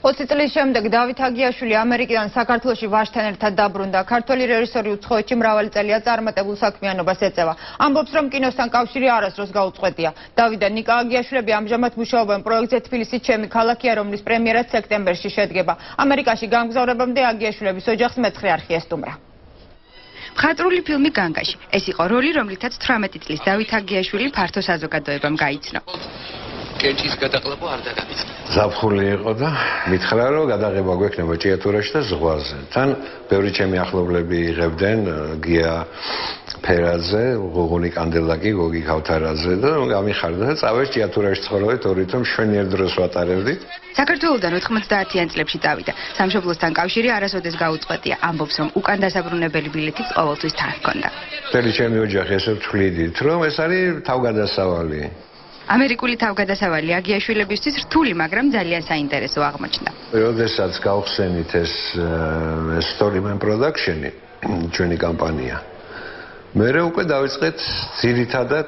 20 წლის შემდეგ დავით აგიაშვილი ამერიკიდან საქართველოში ვაჟთან ერთად დაბრუნდა. ქართველი რეჟისორი უცხოეთში მრავალი წელია წარმატებულ საქმიანობას ეწევა. ამბობს, რომ კინოსთან კავშირი არასდროს გაუწყვეტია. დავით და ნიკა აგიაშვილები ამჟამად მუშაობენ პროექტზე თბილისი ჩემი ქალაქია, რომლის პრემიერაც სექტემბერში შედგება. ამერიკაში გამგზავრებამდე აგიაშვილების ოჯახს მეცხრე არხი ესტუმრა. მხატვრული ფილმი განგაში. ეს იყო როლი, რომლითაც 18 წლის დავით აგიაშვილი ფართო საზოგადოებამ გაიცნო. კეჭის გადაყლაპო არ დაგამიწა. ზაფხული იყო და მითხრა რომ გადაღება გვექნება ჭიათურაში და ზღვაზე. თან ბევრი ჩემი ახლობლები იღებდნენ გია ფერაძე, გოგონი კანდელაკი, გოგი ქავთარაძე და გამიხარდა და წავეს ჭიათურაში ცხოვრობთ ორი თვე მშვენიერ დროს ვატარებდით. საქართველოდან 90-იან წლებში წავიდა. სამშობლოსთან კავშირი არასოდეს გაუწყვეტია. ამბობს, რომ უკან დასაბრუნებელი ბილეთიც ყოველთვის თან ჰქონდა. მთელი ჩემი ოჯახი ესე ვთვლიდით, რომ ეს არის თავგადასავალი. ამერიკული თავგადასავალი აგიაშვილებისთვის რთული, მაგრამ ძალიან საინტერესო აღმოჩნდა. როდესაც გავხსენით ეს Storyman Production-ი, ჩვენი კომპანია. მე უკვე დავიწყეთ ძირითადად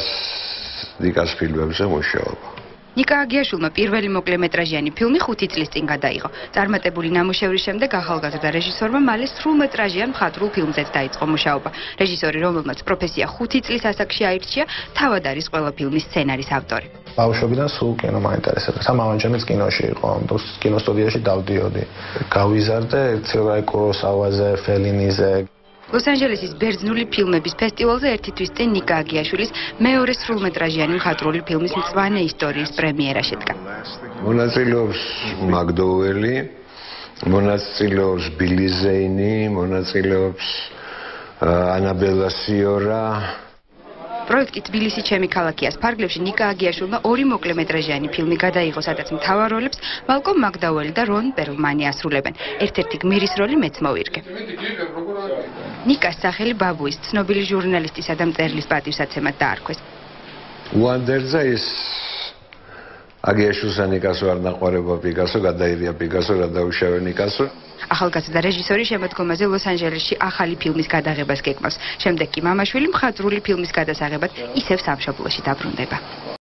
დიკას ფილმებზე მუშაობა. ნიკა აგიაშვილმა პირველი მოკლემეტრაჟიანი ფილმი 5 წლის წინ გადაიღო. წარმატებული ნამუშევრის შემდეგ ახალგაზრდა რეჟისორმა მალე სრულმეტრაჟიან მხატვრულ ფილმზეც დაიწყო მუშაობა. რეჟისორი, რომელმაც პროფესია 5 წლის ასაკში აირჩია, თავად არის ყველა ფილმის სცენარის ავტორი. ბავშვობიდან სულ კინო მაინტერესებდა. სამამაჯამიც კინოში იყო, კინოსტუდიაში დავდიოდი. გავიზარდე ცილრაი კუროსავაზე, ფელინიზე. ლოს-ანჯელესის ბერძნული ფილმების ფესტივალზე ერთი თვის წინ ნიკა აგიაშვილის მეორე სრულმეტრაჟიანი მხატვრული ფილმის მწვანე ისტორიის პრემიერა შედგა. მონაწილეობს მაგდოველი, მონაწილეობს ბილი ზეინი, მონაწილეობს ანაბელა სიორა. პროექტი თბილისი ჩემი ქალაქიას ფარგლებში ნიკა აგიაშვილმა ორი მოკლემეტრაჟიანი ფილმი გადაიღო, სადაც მთავარ როლებს მალკომ მაგდაველი და რონ პერლმანი ასრულებენ. ერთ-ერთი გმირის როლი მეც მოვირგე. ნიკას სახელი ბაბუის, ცნობილი ჟურნალისტისა და მწერლის პატივსაცემად დაარქვეს. უანდერძა ის აგიაშვილსა ნიკასო არ ნაყვარება პიკასო, გადაირია პიკასო, რა დაუშავე ნიკასო. ახალგაზრდა რეჟისორი შემოდგომაზე ლოს-ანჯელესში ახალი ფილმის გადაღებას გეკმავს. შემდეგ კი მამაშვილი მხატვრული ფილმის გადასაღებად ისევ სამშობლოში დაბრუნდება.